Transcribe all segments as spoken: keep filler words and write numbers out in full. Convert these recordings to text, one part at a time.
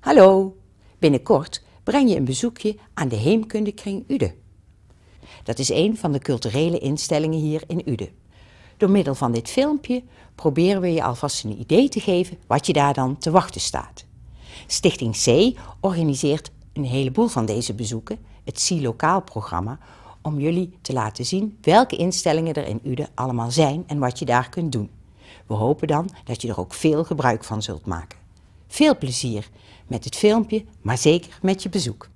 Hallo, binnenkort breng je een bezoekje aan de Heemkundekring Uden. Dat is een van de culturele instellingen hier in Uden. Door middel van dit filmpje proberen we je alvast een idee te geven wat je daar dan te wachten staat. Stichting C organiseert een heleboel van deze bezoeken, het C Lokaal programma, om jullie te laten zien welke instellingen er in Uden allemaal zijn en wat je daar kunt doen. We hopen dan dat je er ook veel gebruik van zult maken. Veel plezier met het filmpje, maar zeker met je bezoek.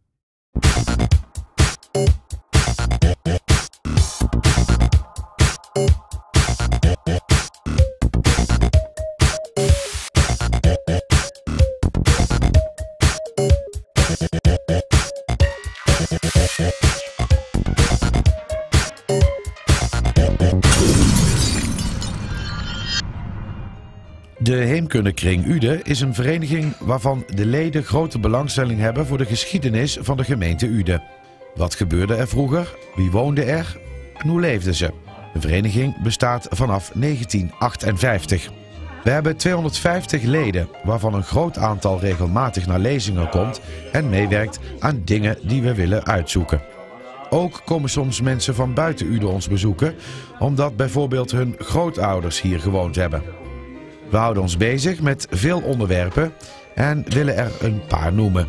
De Heemkundekring Uden is een vereniging waarvan de leden grote belangstelling hebben voor de geschiedenis van de gemeente Uden. Wat gebeurde er vroeger? Wie woonde er? En hoe leefden ze? De vereniging bestaat vanaf negentien achtenvijftig. We hebben tweehonderdvijftig leden, waarvan een groot aantal regelmatig naar lezingen komt en meewerkt aan dingen die we willen uitzoeken. Ook komen soms mensen van buiten Uden ons bezoeken, omdat bijvoorbeeld hun grootouders hier gewoond hebben. We houden ons bezig met veel onderwerpen en willen er een paar noemen.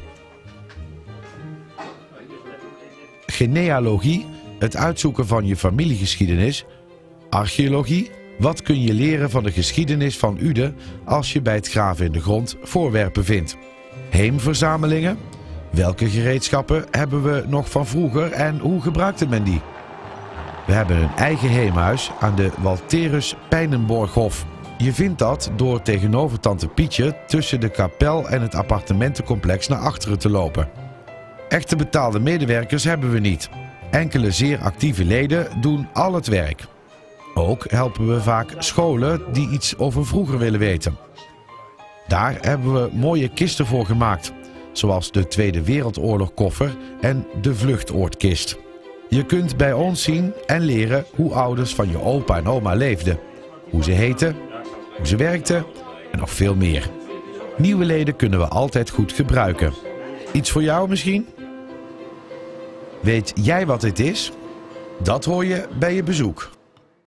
Genealogie, het uitzoeken van je familiegeschiedenis. Archeologie, wat kun je leren van de geschiedenis van Uden als je bij het graven in de grond voorwerpen vindt. Heemverzamelingen, welke gereedschappen hebben we nog van vroeger en hoe gebruikte men die? We hebben een eigen heemhuis aan de Walterus Pijnenborghof. Je vindt dat door tegenover Tante Pietje tussen de kapel en het appartementencomplex naar achteren te lopen. Echte betaalde medewerkers hebben we niet. Enkele zeer actieve leden doen al het werk. Ook helpen we vaak scholen die iets over vroeger willen weten. Daar hebben we mooie kisten voor gemaakt, zoals de Tweede Wereldoorlog koffer en de vluchtoordkist. Je kunt bij ons zien en leren hoe ouders van je opa en oma leefden, hoe ze heten, hoe ze werkten en nog veel meer. Nieuwe leden kunnen we altijd goed gebruiken. Iets voor jou misschien? Weet jij wat dit is? Dat hoor je bij je bezoek.